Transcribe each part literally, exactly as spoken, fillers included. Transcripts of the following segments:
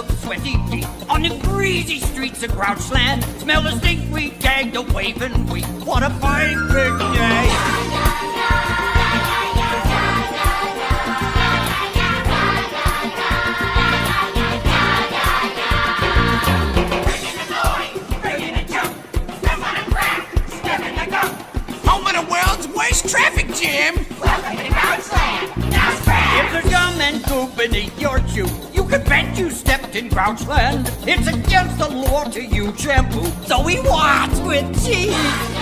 of sweaty feet on the greasy streets of Grouchland. Smell the stink, we gagged a waving wheat. What a fine big day! Home of the world's worst traffic jam! Welcome to Grouchland! Now spread! If there's gum and goo beneath your shoe, you can bet you stepped in Grouchland. It's against the law to use shampoo, so we wash with cheese.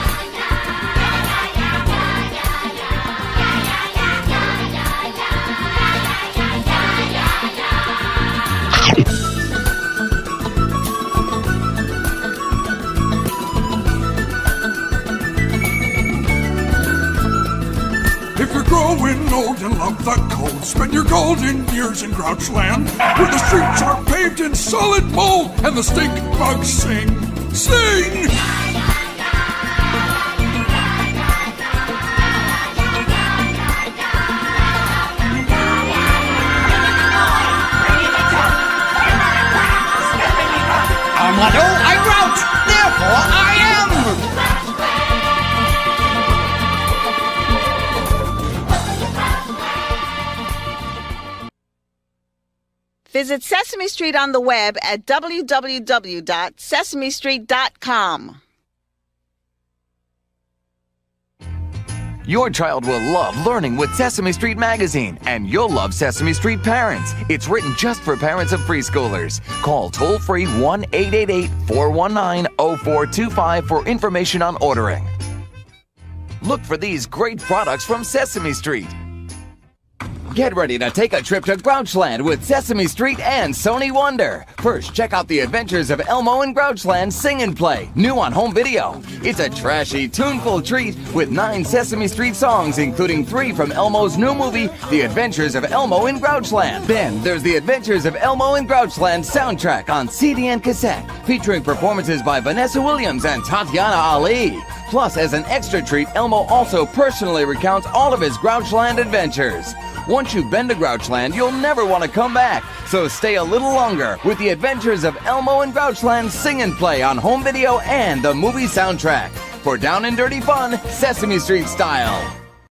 If you're growing old and love the cold, spend your golden years in Grouchland, where the streets are paved in solid mold and the stink bugs sing, sing! Armado, I grouch, therefore I am! Visit Sesame Street on the web at w w w dot sesame street dot com. Your child will love learning with Sesame Street Magazine, and you'll love Sesame Street Parents. It's written just for parents of preschoolers. Call toll-free one eight eight eight, four one nine, zero four two five for information on ordering. Look for these great products from Sesame Street. Get ready to take a trip to Grouchland with Sesame Street and Sony Wonder. First, check out The Adventures of Elmo in Grouchland Sing and Play, new on home video. It's a trashy, tuneful treat with nine Sesame Street songs, including three from Elmo's new movie, The Adventures of Elmo in Grouchland. Then, there's The Adventures of Elmo in Grouchland soundtrack on C D and cassette, featuring performances by Vanessa Williams and Tatiana Ali. Plus, as an extra treat, Elmo also personally recounts all of his Grouchland adventures. Once you've been to Grouchland, you'll never want to come back. So stay a little longer with The Adventures of Elmo and Grouchland Sing and Play on home video and the movie soundtrack. For down and dirty fun, Sesame Street style.